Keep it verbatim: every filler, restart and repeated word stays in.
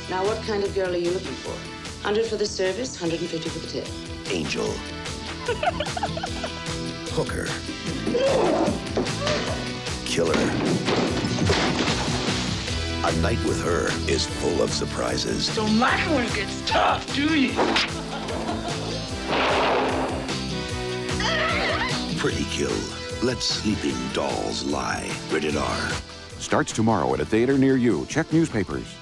Now, what kind of girl are you looking for? one hundred for the service, one hundred fifty for the tip. Angel. Hooker. Killer. A night with her is full of surprises. Don't like it when it gets tough, do you? Pretty Kill. Let sleeping dolls lie. Rated R. Starts tomorrow at a theater near you. Check newspapers.